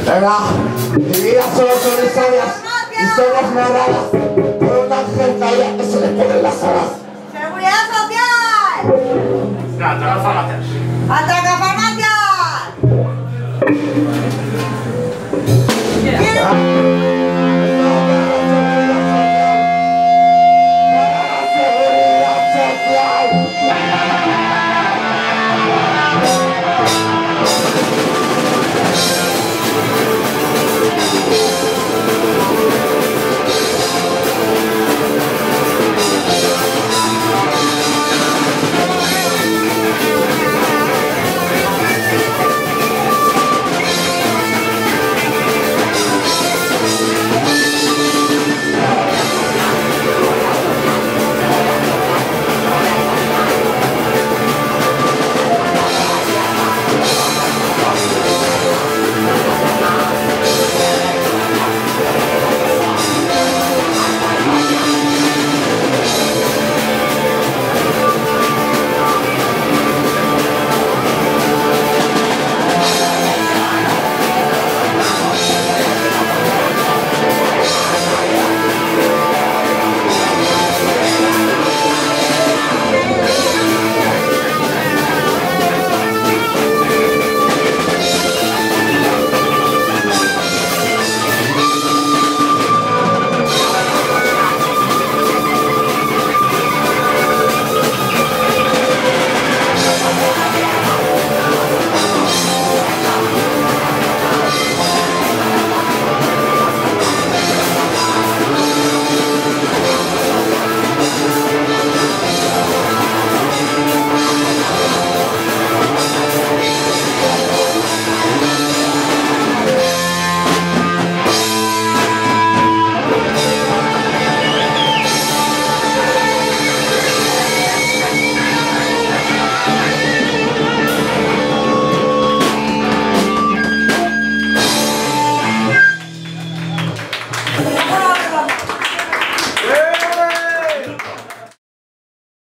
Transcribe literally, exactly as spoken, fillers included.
Venga, mi vida solo son historias, historias narradas por un ángel caído que se le ponen las alas. ¡Seguridad social! No, atraca farmacias. ¡Atraca farmacias! Yeah.